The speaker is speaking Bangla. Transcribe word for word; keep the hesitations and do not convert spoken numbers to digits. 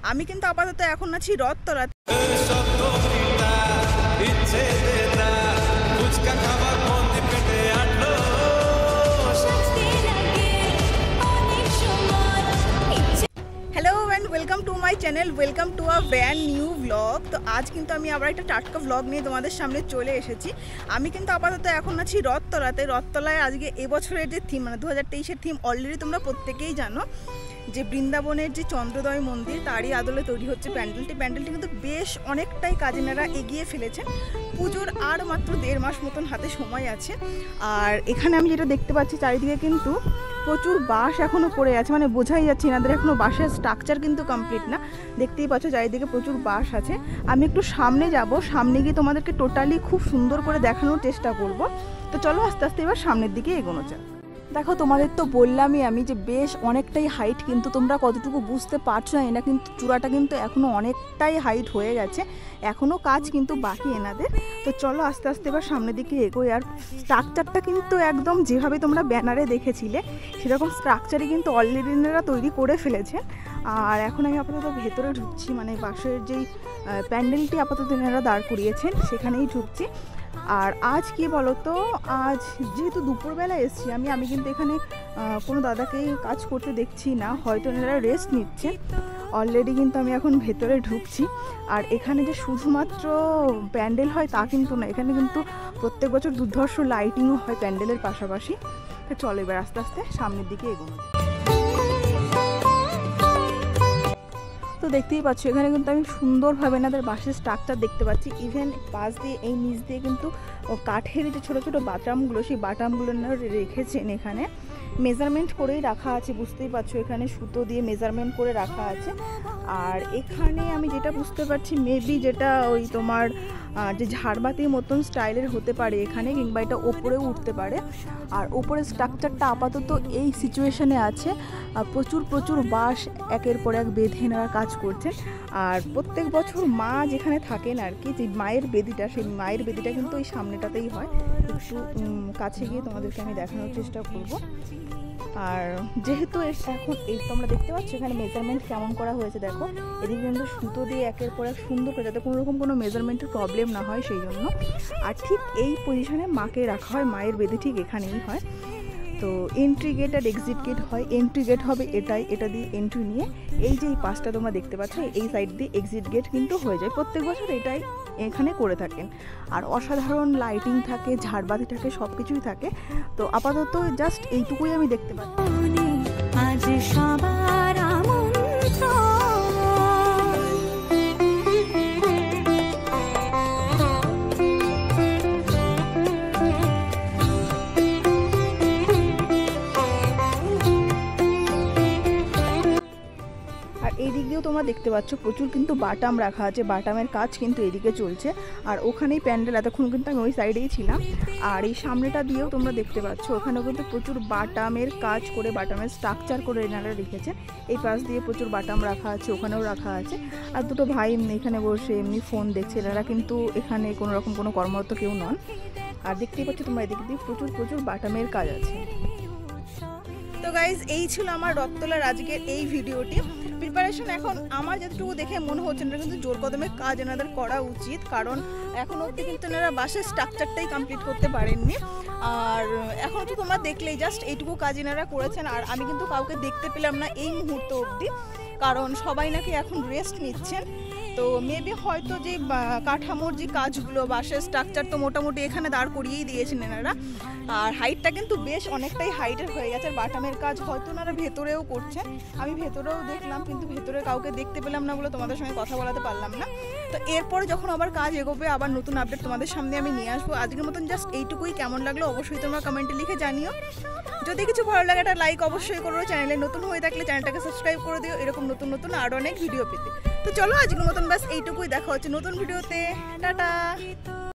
আমি কিন্তু আপাতত এখন আছি রথতলাতে। Hello and welcome to my channel, welcome to a brand new blog. তো আজ কিন্তু আমি আবার একটা টাটকা ব্লগ নিয়ে তোমাদের সামনে চলে এসেছি। আমি কিন্তু আপাতত এখন আছি রথতলাতে। রথতলায় আজকে এবছরের যে থিম, মানে দু হাজার তেইশের থিম অলরেডি তোমরা প্রত্যেকেই জানো যে বৃন্দাবনের যে চন্দ্রোদয় মন্দির তারই আদলে তৈরি হচ্ছে প্যান্ডেলটি। প্যান্ডেলটি কিন্তু বেশ অনেকটাই কাজিনেরা এগিয়ে ফেলেছেন। পুজোর আর মাত্র দেড় মাস মতন হাতে সময় আছে। আর এখানে আমি যেটা দেখতে পাচ্ছি চারিদিকে কিন্তু প্রচুর বাঁশ এখনও পড়ে আছে, মানে বোঝাই যাচ্ছে এনাদের এখনও বাঁশের স্ট্রাকচার কিন্তু কমপ্লিট না। দেখতেই পাচ্ছ চারিদিকে প্রচুর বাঁশ আছে। আমি একটু সামনে যাব, সামনে গিয়ে তোমাদেরকে টোটালি খুব সুন্দর করে দেখানোর চেষ্টা করব। তো চলো আস্তে আস্তে এবার সামনের দিকে এগোনো যাক। দেখো তোমাদের তো বললামই আমি যে বেশ অনেকটাই হাইট, কিন্তু তোমরা কতটুকু বুঝতে পারছো না না, কিন্তু চূড়াটা কিন্তু এখনও অনেকটাই হাইট হয়ে গেছে, এখনও কাজ কিন্তু বাকি এনাদের। তো চলো আস্তে আস্তে এবার সামনের দিকে এগোই। আর স্ট্রাকচারটা কিন্তু একদম যেভাবে তোমরা ব্যানারে দেখেছিলে সেরকম স্ট্রাকচারই কিন্তু অলরেডি এনারা তৈরি করে ফেলেছেন। আর এখন আমি আপাতত ভেতরে ঢুকছি, মানে বাঁশের যেই প্যান্ডেলটি আপাতত এনারা দাঁড় করিয়েছেন সেখানেই ঢুকছি। আর আজ কি বলতো, আজ যেহেতু দুপুরবেলা এসছি আমি আমি কিন্তু এখানে কোনো দাদাকেই কাজ করতে দেখছি না, হয়তো এনারা রেস্ট নিচ্ছে। অলরেডি কিন্তু আমি এখন ভেতরে ঢুকছি। আর এখানে যে শুধুমাত্র প্যান্ডেল হয় তা কিন্তু না, এখানে কিন্তু প্রত্যেক বছর দুর্ধর্ষ লাইটিংও হয় প্যান্ডেলের পাশাপাশি। তো চলো এবার আস্তে আস্তে সামনের দিকে এগোনো। তো দেখতেই পাচ্ছ এখানে কিন্তু আমি সুন্দরভাবে এনাদের বাঁশের স্ট্রাকচার দেখতে পাচ্ছি। ইভেন পাশ দিয়ে এই নিচ দিয়ে কিন্তু কাঠের যে ছোটো ছোটো বাটামগুলো, সেই বাটামগুলো রেখেছেন এখানে, মেজারমেন্ট করেই রাখা আছে। বুঝতেই পারছো এখানে সুতো দিয়ে মেজারমেন্ট করে রাখা আছে। আর এখানে আমি যেটা বুঝতে পারছি মেবি যেটা ওই তোমার যে ঝাড়বাতির মতন স্টাইলের হতে পারে এখানে, কিংবা এটা ওপরেও উঠতে পারে। আর ওপরের স্ট্রাকচারটা আপাতত এই সিচুয়েশনে আছে। প্রচুর প্রচুর বাঁশ একের পর এক বেঁধে নেওয়ার কাজ করছেন। আর প্রত্যেক বছর মা যেখানে থাকেন আর কি, যে মায়ের বেদিটা, সেই মায়ের বেদিটা কিন্তু ওই সামনেটাতেই হয়। একটু কাছে গিয়ে তোমাদেরকে আমি দেখানোর চেষ্টা করব। আর যেহেতু এখন এই তোমরা দেখতে পাচ্ছ এখানে মেজারমেন্ট কেমন করা হয়েছে, দেখো এদিকে কিন্তু সুতো দিয়ে একের পর এক সুন্দর করে, যাতে কোনো রকম কোনো মেজারমেন্টের প্রবলেম না হয় সেই জন্য। আর ঠিক এই পজিশনে মাকে রাখা হয়, মায়ের বেদি ঠিক এখানেই হয়। তো এন্ট্রি গেট আর এক্সিট গেট হয়। এন্ট্রি গেট হবে এটাই, এটা দিয়ে এন্ট্রি নিয়ে এই যে এই পাশটা তোমরা দেখতে পাচ্ছ এই সাইড দিয়ে এক্সিট গেট কিন্তু হয়ে যায়। প্রত্যেক বছর এটাই এখানে করে থাকেন। আর অসাধারণ লাইটিং থাকে, ঝাড়বাতি থাকে, সব কিছুই থাকে। তো আপাতত জাস্ট এইটুকুই আমি দেখতে পাচ্ছি। আজ সবার এই দিক দিয়েও তোমরা দেখতে পাচ্ছ প্রচুর কিন্তু বাটাম রাখা আছে, বাটামের কাজ কিন্তু এদিকে চলছে। আর ওখানেই প্যান্ডেল, এতক্ষণ কিন্তু আমি ওই সাইডেই ছিলাম। আর এই সামনেটা দিয়েও তোমরা দেখতে পাচ্ছ ওখানেও কিন্তু প্রচুর বাটামের কাজ করে, বাটামের স্ট্রাকচার করে এনারা রেখেছে। এই পাশ দিয়ে প্রচুর বাটাম রাখা আছে, ওখানেও রাখা আছে। আর দুটো ভাই এখানে বসে এমনি ফোন দেখছে, এনারা কিন্তু এখানে কোনো রকম কোনো কর্মরত কেউ নন। আর দেখতেই পাচ্ছ তোমরা এদিক দিয়ে প্রচুর প্রচুর বাটামের কাজ আছে। তো গাইজ এই ছিল আমার রথতলার আজকের এই ভিডিওটি। প্রিপারেশন এখন আমার যতটুকু দেখে মনে হচ্ছে না কিন্তু জোর কদমে কাজ এনাদের করা উচিত, কারণ এখন অবধি কিন্তু এনারা বাসের স্ট্রাকচারটাই কমপ্লিট করতে পারেননি। আর এখন তো তোমরা দেখলেই জাস্ট এইটুকু কাজ এনারা করেছেন। আর আমি কিন্তু কাউকে দেখতে পেলাম না এই মুহূর্ত অবধি, কারণ সবাই নাকি এখন রেস্ট নিচ্ছেন। তো মেবি হয়তো যে কাঠামোর যে কাজগুলো, বাসের স্ট্রাকচার তো মোটামুটি এখানে দাঁড় করিয়েই দিয়েছেন এনারা। আর হাইটটা কিন্তু বেশ অনেকটাই হাইটের হয়ে গেছে। বাটামের কাজ হয়তো ওনারা ভেতরেও করছেন, আমি ভেতরেও দেখলাম, কিন্তু ভেতরে কাউকে দেখতে পেলাম না বলে তোমাদের সঙ্গে কথা বলাতে পারলাম না। তো এরপরে যখন আবার কাজ এগোবে আবার নতুন আপডেট তোমাদের সামনে আমি নিয়ে আসবো। আজকের মতন জাস্ট এইটুকুই। কেমন লাগলো অবশ্যই তোমরা কমেন্টে লিখে জানিও। যদি কিছু ভালো লাগে একটা লাইক অবশ্যই করো। চ্যানেলে নতুন হয়ে থাকলে চ্যানেলটাকে সাবস্ক্রাইব করে দিও এরকম নতুন নতুন আরও অনেক ভিডিও পেতে। তো চলো আজকের মতন বাস এইটুকুই, দেখা হচ্ছে নতুন ভিডিওতে। টাটা।